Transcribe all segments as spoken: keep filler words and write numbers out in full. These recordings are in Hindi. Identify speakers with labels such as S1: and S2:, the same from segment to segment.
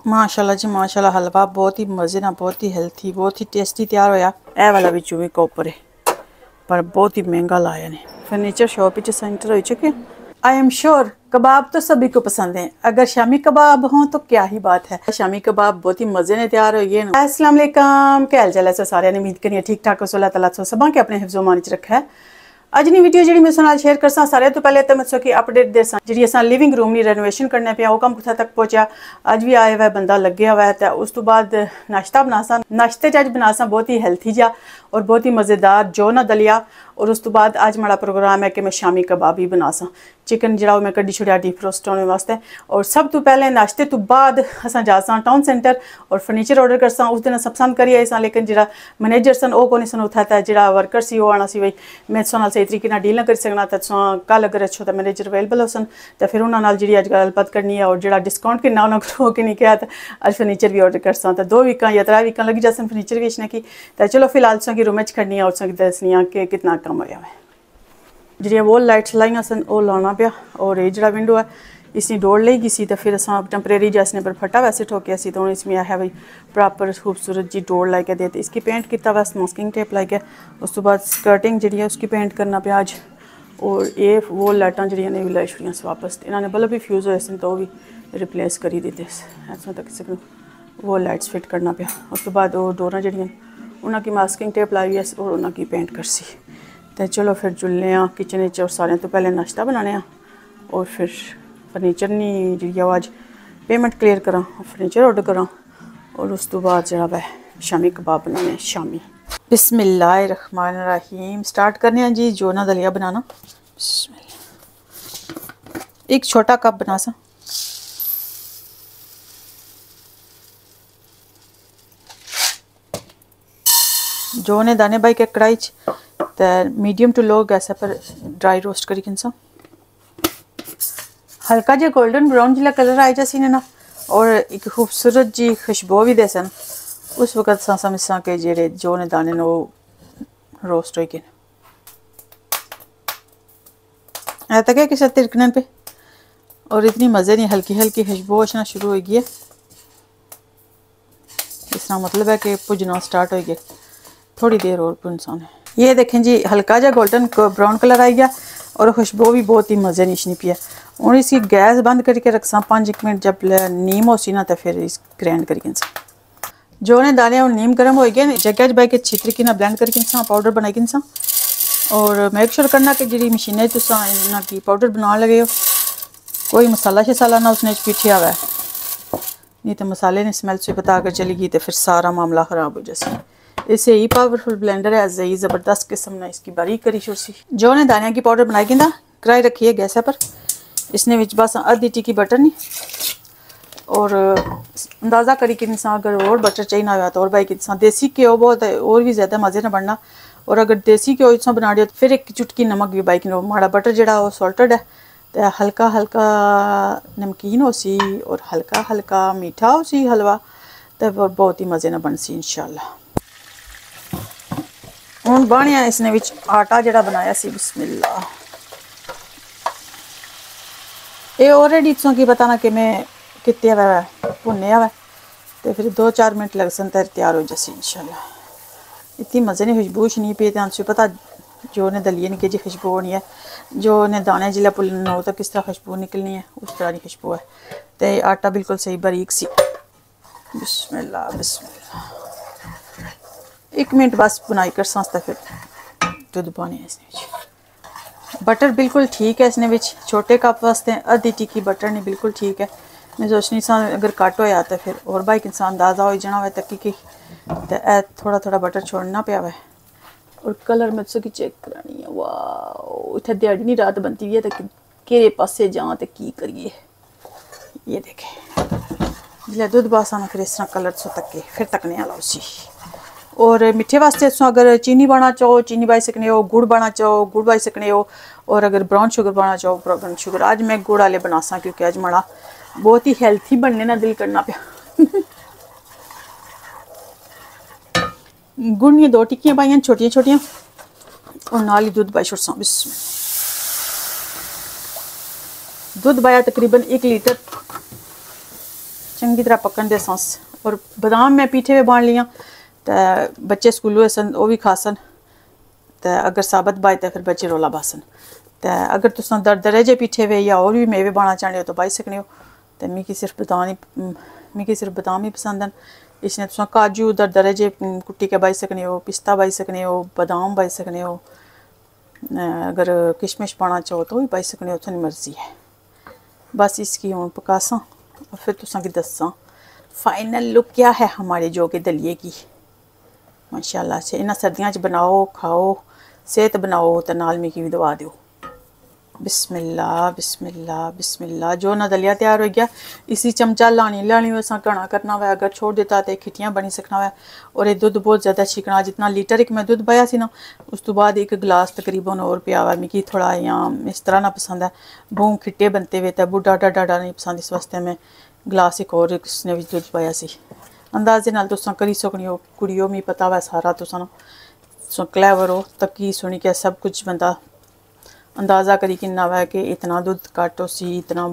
S1: माशाल्लाह जी माशाल्लाह, हलवा बहुत ही मज़े ना, बहुत ही हेल्थी, बहुत ही टेस्टी तैयार होया। ए वाला भी चूहे का उपर है पर बहुत ही महंगा लाया ने। फर्नीचर शॉप सेंटर हो चुके। आई एम श्योर कबाब तो सभी को पसंद है, अगर शामी कबाब हों तो क्या ही बात है। शामी कबाब बहुत ही मजे ने तैयार हो गए। अस्सलाम वालेकुम, क्या हाल चाल है सारे ने, उम्मीद करिए ठीक ठाक हो। अल्लाह ताला सब के अपने हिफ्ज़ो मान च रखा है। अज नी वीडियो जी मैं नाल शेयर करसा, सारे तो पहले तो मतलब कि अपडेट देसा जी अस लिविंग रूम की रेनोवेशन करने पे, वो कम कुत्थे तक पहुंचा। अज भी आया हुआ बंदा लगे हुआ है। तो उस तो बाद नाश्ता बनासा, नाश्ते च अज बनासा बहुत ही हेल्थी जा और बहुत ही मज़ेदार जो ना दलिया। और उस तो बाद अज माड़ा प्रोग्राम है कि मैं शामी कबाब भी बनासा। चिकन जो मैं कड्डी छुड़िया डीप रोस्ट होने वास्ते। और सब तो पहले नाश्ते तो बाद असा जासा टाउन सेंटर और फर्नीचर ऑर्डर करसा। उस दिन अस पसंद करी आए, लेकिन जो मैनेजर सन वो को सन उठा, जो वर्कर से वो आना सी बई मैं तुसा सही तरीके डील ना कर सकना। तो कल अगर अच्छो तो मैनेजर अवेलेबल हो सन तो फिर उन्होंने जी अज गलबात करनी है। और जो डिस्काउंट कितना उन्होंने हो कि नहीं किया, तो अज फर्नीचर भी ऑर्डर करसा। तो दो वीक या त्रै वीक लगी जासन फर्नीचर बेचने की। तो चलो फिलहाल तुसा की रूम च खड़नी है और तुसा दसनी कि कितना कम होया है। जी वॉल लाइट्स लाइया सन वो लाना पाया। और ये जो विंडो है इसकी डोर ली गई सी, तो फिर असा टैंपरेरी जैसने पर फटा वैसे ठोकिया सी। तो इसमें है भाई प्रॉपर खूबसूरत जी डोर लाई के देते। इसकी पेंट किया वैसे मास्किंग टेप लाई के। उस तो बाद स्कर्टिंग जी है उसकी पेंट करना पाया अज। और ये वॉल लाइटा जी ने भी लाई छुड़िया वापस। इन्होंने बल्ब भी फ्यूज होए सन तो वो भी रिप्लेस करी दिते। ऐसा तक किसी को वॉल लाइट्स फिट करना पाया। उस तो बाद वो डोर जी उन्होंने मास्किंग टेप लाई है और उन्होंने पेंट कर सी। तो चलो फिर चुलने किचन और सारे तो पहले नाश्ता बनाने और फिर फर्नीचर नहीं जी अज पेमेंट क्लीयर करा, फर्नीचर ऑर्डर करा। और उस तो बाद जो वह शामी कबाब बनाने शामी। बिस्मिल्लाहिर्रहमानिर्रहीम स्टार्ट करने हैं जी जो ना दलिया बनाना। एक छोटा कप बना सा। जो ने दाने बाई के कढ़ाई तो मीडियम टू लो गैस पर ड्राई रोस्ट करी किनसा। हल्का जो गोल्डन ब्राउन जिला कलर आई जा सी ना और एक खूबसूरत जी खुशबू भी दे सन। उस वक्त सा समझसा के जेड़े जो ने दाने वो रोस्ट हो गए। ऐ तक है किसी तिरकने पे और इतनी मज़े नहीं, हल्की हल्की खुशबू आना शुरू हो गई है। इसका मतलब है कि भुजना स्टार्ट हो गया। थोड़ी देर और भुनसा है। ये देखें जी हल्का जा गोल्डन ब्राउन कलर आई गया और खुशबू भी बहुत ही मज़े निशनी पी है। और इसकी गैस बंद करके रखसा पाँच एक मिनट। जब नीम हो सी ना तो फिर इस ग्रैंड करके जो ने दाने और नीम गर्म हो गए जगह बाई के छितर की ना ब्लेंड करके पाउडर बनाई कि। और मेक श्योर करना कि जी मशीन तुसा इन्हों की पाउडर बना लगे हो, कोई मसाला शसाला ना उसने पिछया हुआ है, नहीं तो मसाले ने स्मैल से पता अगर चली गई तो फिर सारा मामला ख़राब हो जाए। इसे ही पावरफुल ब्लेंडर है, ऐसे ही ज़बरदस्त किस्म ने इसकी बारीक करी छोड़ी। जो ने दानिया की पाउडर बनाई कि कढ़ाई रखी है गैस पर। इसने विच बस आधी टिक्की बटर नहीं और अंदाज़ा करी कि इंसान अगर और बटर चाहिए ना तो और भाई कि देसी घ्यो बहुत और भी ज़्यादा मज़े ना बनना। और अगर देसी घ्यो इस बना दिया तो फिर एक चुटकी नमक भी बाई किलो। माड़ा बटर जो सॉल्टेड है तो हल्का हल्का नमकीन हो सी और हल्का हल्का मीठा हो सी हलवा। तो बहुत ही मज़े ना बन सी इंशाल्लाह। हूँ बनिया इसने विच आटा जड़ा बनाया सी। बिस्मिल्लाह। ये ऑलरेडी तुम की पता ना कि मैं कितने हुआ है भुने हुआ तो फिर दो चार मिनट लग सन तो तैयार हो जासी इंशाल्लाह। इतनी मज़े ने खुशबू नहीं पी तो पता जो ने दलिए नहीं कि जी खुशबू होनी है। जो ने दाने जिला पुलन हो तो किस तरह खुशबू निकलनी है उस तरह की खुशबू है। तो आटा बिल्कुल सही बारीक सी। बिस्मिल्लाह बिस्मिल्लाह। एक मिनट बस बुनाई कर सांस फिर दूध पाने इसने। बटर बिल्कुल ठीक है इसने विच छोटे कप वास्ते आधी टिक्की बटर नहीं बिल्कुल ठीक है। मैं सोचनी सा अगर कट होया तो फिर और भाई इंसान अंदाजा हो जाना हो तक कि तो थोड़ा थोड़ा बटर छोड़ना पाया है। और कलर मैं की चेक करानी है। वाह इतने दिहाड़ी नहीं रात बनती हुई है तो कि पासे जाँ तो की करिए। ये देखे जिले दुध बासा फिर इस तरह कलर सो तके फिर तकने वाला उसी। और मिठे वास्ते तुम अगर चीनी पाना चाहो चीनी पाई सकने हो, गुड़ पाना चाहो गुड़ पाई सकने हो। और अगर ब्राउन शुगर पाना चाहो ब्राउन शुगर। अज मैं गुड़ वाले बनासा क्योंकि अज माड़ा बहुत ही हेल्थी बनने ना दिल करना पाया। गुड़ ने दो टिक्कियां पाई छोटिया छोटिया और नाल ही दुध पाई छुड़सा। दुध पाया तकरीबन एक लीटर। चंगी तरह पकन दे सांस। और बादाम मैं पीठे हुए बांध लिया तो बच्चे स्कूलों सन वो भी खासन। तो अगर साबत बाई तो फिर बच्चे रौला बासन। तो अगर तुस दर दरे जे पीठे हुए या और भी मेवे बाना चाहते हो तो बाई सकने हो। तो मिगी सिर्फ बदाम ही मिगी सिर्फ बदाम ही पसंद न। इसने तुस काजू दर दरे जे कुट्टी के बाई सकने हो, पिस्ता बाई सकने हो, बादाम बाई सकने हो। अगर किशमिश पाना चाहो तो भी पाई सकने हो, थोड़ी मर्जी है। बस इसकी हूँ पकासा और फिर तुसा की दसा फाइनल लुक क्या है हमारे जो के दलिए की। माशाल्लाह से इन्हें सर्दियों बनाओ खाओ, सेहत बनाओ तो नाल मिगी भी दवा दो। बिस्मिल्लाह बिस्मिल्लाह बिस्मिल्लाह। जो ना दलिया तैयार हो गया, इसी चमचा लानी लानी वैसा घना करना हुआ। अगर छोड़ देता तो खिटियाँ बनी सकना हुआ। और ये दुध बहुत ज़्यादा छिकना, जितना लीटर एक मैं दुध पाया सी ना, उस तो बाद एक गिलास तकरीबन और पिया हुआ। मिगी थोड़ा यहाँ इस तरह ना पसंद है, बूँ खिट्टे बनते हुए तो बुढ़ा डाडा डाडा नहीं पसंद। इस वास्ते मैं गिलास एक और उसने भी दुध पाया सी। अंदाजे नाल तुसां करी सकनी हो कुड़ियो, मिगी पता हुआ सारा। तुसां क्लैवर हो तकी सुनी के सब कुछ बंदा अंदाज़ा करी किन्ना हुआ कि इतना दूध काटो सी इतना।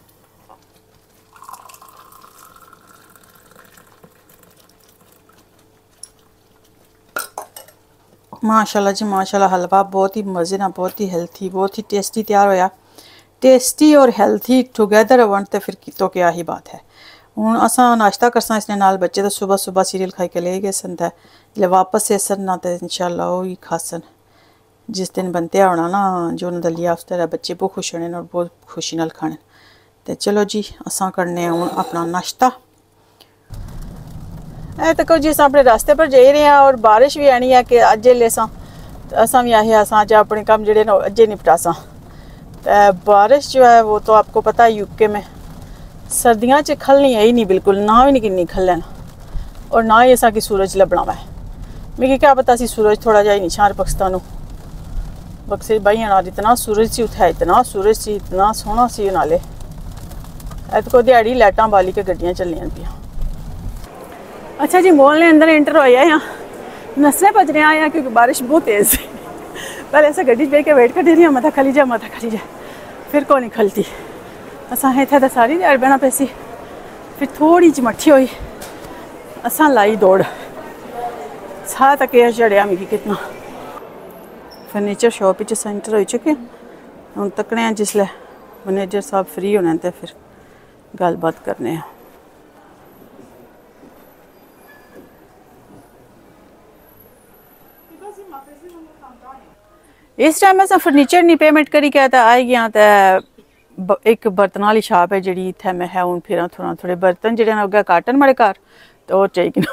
S1: माशाल्लाह जी माशाल्लाह। हलवा बहुत ही मज़े ना, बहुत ही हेल्थी, बहुत ही टेस्टी तैयार होया। टेस्टी और हेल्थी टुगेदर वन तो फिर तो क्या ही बात है। हूँ असा नाश्ता करसा इसने नाल बच्चे तो सुबह सुबह सीरियल खाई के ले गए सन। तो जल्द वापस से सन ना तो इंशाल्लाह वो ही खासन। जिस दिन बनते होना ना जो न दलिया, उस तरह बच्चे बहुत खुश होने और बहुत खुशी नाल खाने। तो चलो जी असा करने हूँ अपना नाश्ता। ए तको जी अस अपने रास्ते पर जा रहे हैं और बारिश भी आनी है कि अज ले असा असा भी आए अस अज अपने कम जोड़े न अजे निपटासा। तो बारिश जो है वो तो आपको पता है यूके में सर्दियों च खलनी है ही नहीं बिल्कुल, ना भी नहीं किन्नी खलन और ना ही असा कि सूरज लभना वै। मिगी क्या पता सी सूरज थोड़ा जा ही निशान पाकिस्तान बक्से बही आना। इतना सूरज सी उत्थे, इतना सूरज सी, इतना सोहना सी नाले। एतको दिहाड़ी लाइटां बाली के गड्डियां चलनियां पियां। अच्छा जी मॉल ने अंदर एंटर होया या नसने भज रहे हैं क्योंकि बारिश बहुत तेज़ है। पहले ऐसा गड्डी बह के वेट कर रही मता खली जा मता खली जा, फिर कौन नहीं खलती। असा इत्थे तो सारी दिहाड़ी बहना पैसी, फिर थोड़ी जी मट्ठी हुई असा लाई दौड़। साह तक यह चढ़िया मिगी कितना। फर्नीचर शॉप सेंटर हो चुके हूँ, तकने हैं जिसले मैनेजर साहब फ्री होने तो फिर गलबात करने हैं। इस टाइम अस फर्नीचर नहीं पेमेंट करी के तो आई गया। तो एक बर्तन वाली शॉप है जी इतने मैं है हूँ फिर थोड़ा थोड़े बर्तन जो अगर काटन मेरे घर तो वो चाहिए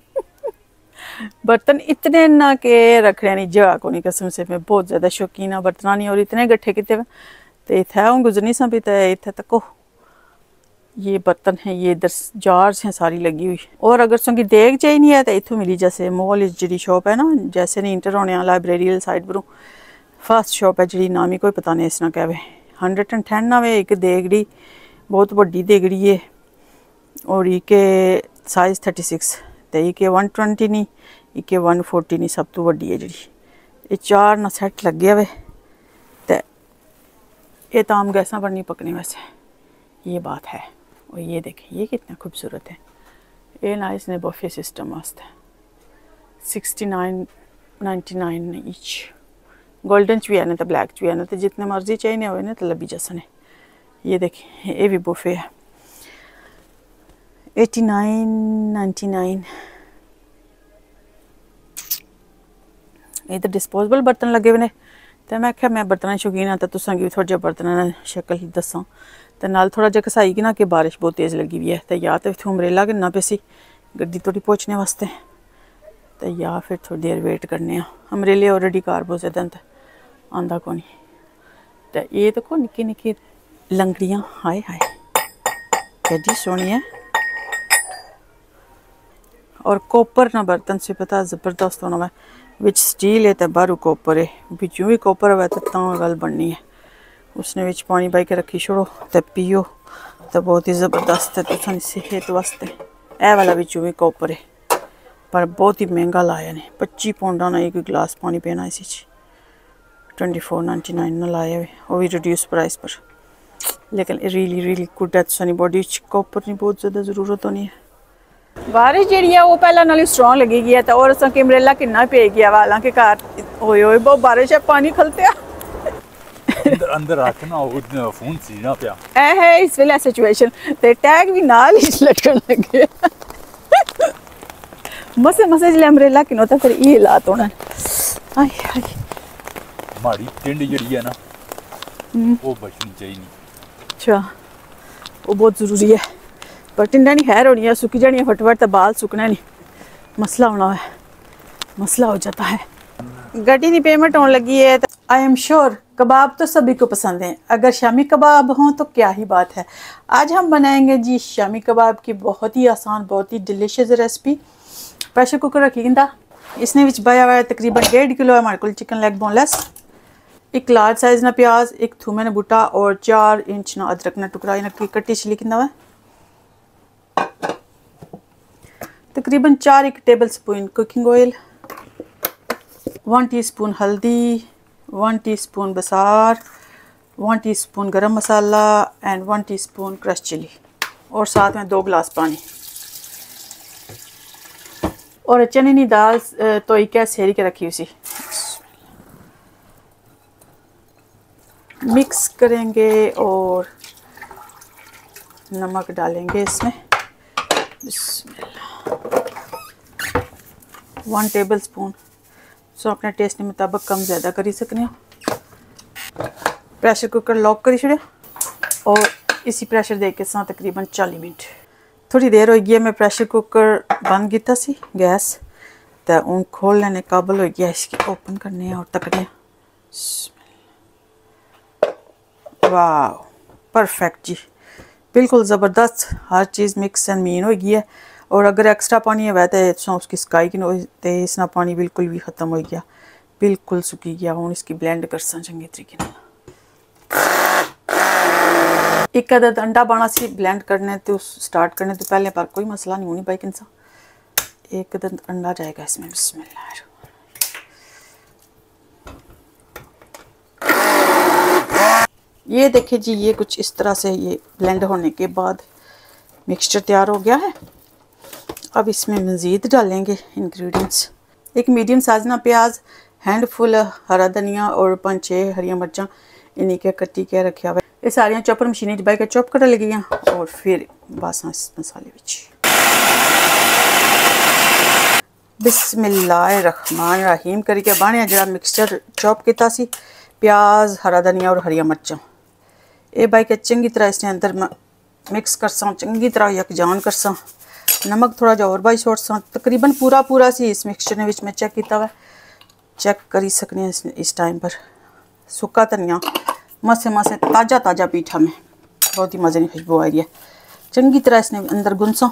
S1: बर्तन इतने ना के रखने नहीं जगह को नहीं। कसम से मैं बहुत ज़्यादा शौकीन हाँ बर्तना नहीं और इतने गट्ठे किते हुए तो इतना हूँ गुजरनी सा भी। तो इतने तको ये बर्तन हैं, ये इधर जार्स हैं सारी लगी हुई। और अगर सुनगी देख चाहिए नहीं है तो इतों मिली। जैसे मॉल जी शॉप है ना, जैसे नहीं इंटर होने लाइब्रेरी साइड पर फर्स्ट शॉप है जी, नाम ही कोई पता नहीं इसना कहे। हंड्रेड एंड टेन ना वे एक देगड़ी बहुत वड्डी देगड़ी है और इके साइज़ थर्टी सिक्स तो इके वन ट्वेंटी नहीं, इके वन फोर्टी नहीं, सब तो वड्डी है जी। ये चार ना सैट लगे हुए तो ये तो आम गैसा पर नहीं पकनी वैसे, ये बात है। और ये देखिए ये कितना खूबसूरत है। ये ना इसने बफे सिस्टम वास्ते sixty nine ninety nine each. Golden च भी है ना तो ब्लैक च भी है ना, तो जितने मर्जी चाहिए हुए ना तो लभी जसने। ये देखिए ये भी बफे है एटी नाइन नाइन्टी नाइन। इधर डिस्पोजेबल बर्तन लगे हुए हैं तो मैं आख्या मैं बर्तन शौकीन हाँ तो तुसा भी थोड़ा जहा बर्तन शक्ल ही दसा। तो नाल थोड़ा जहा घसाई कि ना कि बारिश बहुत तेज़ लगी हुई है तो या तो इतों अम्ब्रेला गिनना पे सी गड्डी तोड़ी पहुँचने वास्ते तो या फिर थोड़ी देर वेट करने। अम्ब्रेले ऑलरेडी कार बहुत ज़्यादा तो आंदा को नहीं। तो ये देखो निक्की निक्की लंगड़ियाँ, हाय हाय बड़ी सोहनी है। और कोपर ना बर्तन से पता ज़बरदस्त होना है, विच स्टील है तो बाहरों कोपर है, बिचों भी कोपर हुआ तो गल बननी है। उसने विच पानी पाई के रखी छोड़ो तो पियो तो बहुत ही ज़बरदस्त है तुसां सेहत वास्ते। ए वाला बिचों भी कोपर है पर बहुत ही महंगा लाया ने, पच्ची पौंडा ना एक गिलास पानी पीना इसी ट्वेंटी फोर नाइन्टी नाइन ना लाया हुए, वो भी रिड्यूस प्राइस पर। लेकिन रियली रियली गुड है। सानी बॉडी कॉपर की बहुत ज़्यादा ज़रूरत होनी है। बारिश जी है वो पहले नाल स्ट्रॉन्ग लगी गई है तो और असा अम्ब्रेला कितना पे गया वा हालांकि घर होए होए बहुत बारिश है पानी खलते
S2: अंदर अंदर आके ना वो फोन सी ना पिया
S1: ए है इस वेले सिचुएशन ते टैग भी नाल ही लटकन लगे मसे मसे जिले अम्ब्रेला किनो तो फिर ये हालात होना। हाय हाय
S2: हमारी टिंड जड़ी है ना वो बचनी चाहिए नहीं।
S1: अच्छा वो बहुत ज़रूरी है पर टिंडा नहीं खैर होनी है सुखी जानी है फटफट तो बाल सुकना नहीं मसला होना है मसला हो जाता है। गड्डी की पेमेंट होने लगी है तो आई एम श्योर कबाब तो सभी को पसंद हैं। अगर शामी कबाब हों तो क्या ही बात है। आज हम बनाएंगे जी शामी कबाब की बहुत ही आसान बहुत ही डिलीशियस रेसिपी। प्रेशर कुकर रखी था इसने विच पाया हुआ है तकरीबन डेढ़ किलो है हमारे को चिकन लेग बोनलेस, एक लार्ज साइज ना प्याज, एक थूमे ने बूटा और चार इंच ना अदरक ना टुकड़ा इन्हें की कट्टी छिली किंदा हुआ तकरीबन चार एक tablespoon cooking oil, one teaspoon हल्दी, वन टीस्पून बसार, one teaspoon garam masala and one teaspoon crush chilli और साथ में दो गिलास पानी और चने की दाल तो एक सेरी के रखी उसी मिक्स करेंगे और नमक डालेंगे इसमें वन टेबल स्पून सो अपने टेस्ट के मुताबिक कम ज़्यादा करी सकने। प्रेशर कुकर लॉक करी छोड़े और इसी प्रेशर दे के साथ तकरीबन चालीस मिनट थोड़ी देर हो गई मैं प्रेशर कुकर बंद किया सी गैस तो उन खोल लेने काबल हो गया इसकी ओपन करने और तकने। वाह परफेक्ट जी बिल्कुल ज़बरदस्त हर चीज़ मिक्स एंड मीन हो गई है और अगर एक्स्ट्रा पानी है तो उसकी स्काई की तो इसना पानी बिल्कुल भी ख़त्म हो गया बिल्कुल सुकी गया हूँ इसकी ब्लेंड कर सा चंगे तरीके एक अदद अंडा पाना सी ब्लेंड करने तो स्टार्ट करने तो पहले पर कोई मसला नहीं होनी पाई किनसा एक अदद अंडा जाएगा इसमें बिस्मिल्लाह। ये देखिए जी ये कुछ इस तरह से ये ब्लेंड होने के बाद मिक्सचर तैयार हो गया है। अब इसमें मज़ीद डालेंगे इंग्रेडिएंट्स एक मीडियम साइज ना प्याज, हैंडफुल हरा धनिया और पांच छः हरिया मिर्चा इन्हीं के कट्टी के रखा हुआ ये सारियां चॉपर मशीन च बाई के चॉप कर लगी और फिर बस इस मसाले विच बिस्मिल्लाहिर्रहमानिर्रहीम करके बने जरा मिक्सचर चॉप किया सी प्याज हरा धनिया और हरिया मिर्चा ये बाई के चंगी तरह इसने अंदर मिक्स कर सा चंगी तरह यकजान कर सा नमक थोड़ा जा और बाई छोड़ सा तकरीबन पूरा पूरा सी इस मिक्सचर ने विच मैं चेक किया हुआ चेक करी सकने इस, इस टाइम पर सुक्का धनिया मसे मसे ताज़ा ताज़ा पीठा में बहुत ही मज़े की खुशबू आ रही है चंगी तरह इसने अंदर गुनसा।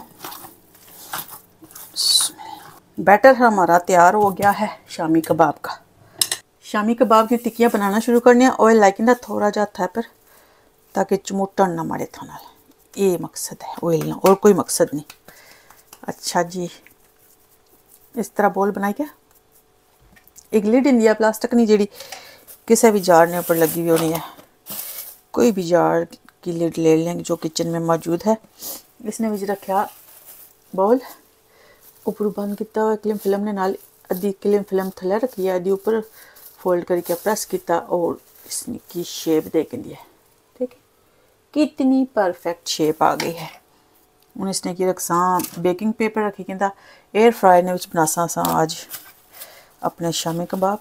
S1: बैटर हमारा तैयार हो गया है शामी कबाब का। शामी कबाब की टिक्कियाँ बनाना शुरू करने ऑयल लाइक थोड़ा जा था पर ताकि चमोटन ना मारे था ये मकसद है ऑयल ना और कोई मकसद नहीं। अच्छा जी इस तरह बोल बनाई क्या एक लिड इंडिया प्लास्टिक नहीं जी किसी भी जार ने ऊपर लगी हुई होनी है कोई भी जार की लिड ले लें जो किचन में मौजूद है। इसने भी रखा बॉल ऊपर बंद किया हुआ क्लिम फिल्म ने नाल अद्धी क्लिम फिल्म थले रखी है अद्धी ऊपर फोल्ड करके प्रेस किया और इसकी शेप दे के दिया ठीक है कितनी परफेक्ट शेप आ गई है। हूँ इसने की रखसा बेकिंग पेपर रखी कहता एयर फ्रायर ने बना सा आज अपने शामी कबाब।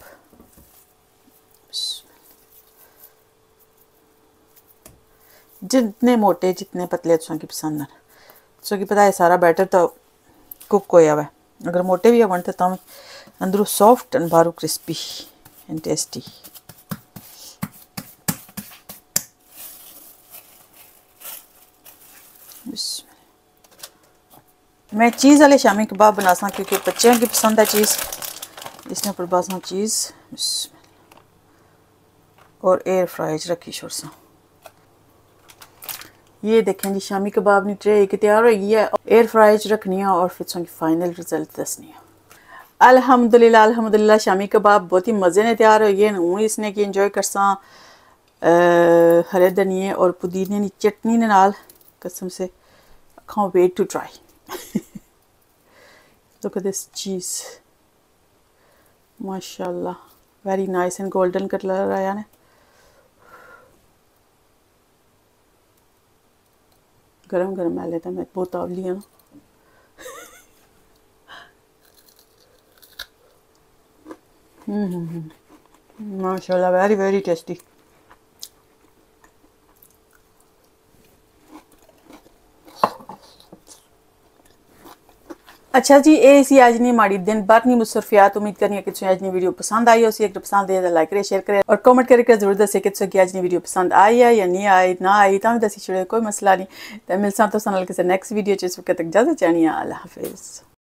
S1: जितने मोटे जितने पतले तुसा की पसंद है तुसा की पता है सारा बैटर तो कुक होया हुआ अगर मोटे भी बनते तो अंदरों सॉफ्ट एंड बाहरों क्रिस्पी एंड टेस्टी। मैं चीज़ वाले शामी कबाब बना सा क्योंकि बच्चों की पसंद है चीज़ इसने पर बासा चीज़ और एयर फ्राई रखी छोड़ सा। ये देखें जी शामी कबाब की ट्रे एक तैयार हो गई है एयर फ्राई रखनी है और फिर फाइनल रिजल्ट दसनी है। अल्हम्दुलिल्लाह अल्हम्दुलिल्लाह शामी कबाब बहुत ही मज़े ने तैयार हो गए हूँ इसने की इंजॉय कर सा हरे धनिए और पुदीने की चटनी ने नाल कसम से can't wait to try. Look at this cheese. MashaAllah. Very nice and golden color आया ने. गरम गरम मैं लेता मैं बहुत आवली है ना. हम्म MashaAllah, very very tasty. अच्छा जी, ये सी अज नहीं माड़ी दिन बार नहीं मुसरफियात। उम्मीद करनी है कि तुझे अजनी वीडियो पसंद आई हो। अगर पसंद आई तो लाइक करे, शेयर करे और कमेंट करके जरूर दसे कि तुझे अजनी वीडियो पसंद आई है या नहीं आई। ना आई तो दसी छोड़े, कोई मसला नहीं। तो मिलसा तो किसी नेक्स्ट वीडियो च। इस वक्त तक इजाजत चाहनी है। अल्लाह हाफिज़।